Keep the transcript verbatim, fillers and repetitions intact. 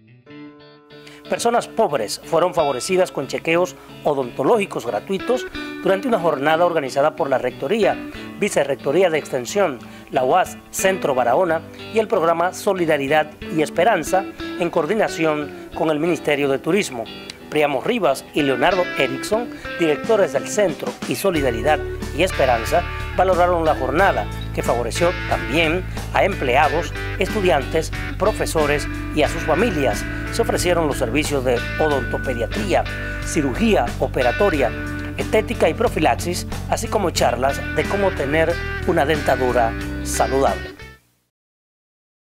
Personas pobres fueron favorecidas con chequeos odontológicos gratuitos durante una jornada organizada por la Rectoría, Vicerrectoría de Extensión, la U A S Centro Barahona y el programa Solidaridad y Esperanza en coordinación con el Ministerio de Turismo. Priamo Rivas y Leonardo Erickson, directores del Centro y Solidaridad y Esperanza, valoraron la jornada, que favoreció también a empleados, estudiantes, profesores y a sus familias. Se ofrecieron los servicios de odontopediatría, cirugía operatoria, estética y profilaxis, así como charlas de cómo tener una dentadura saludable.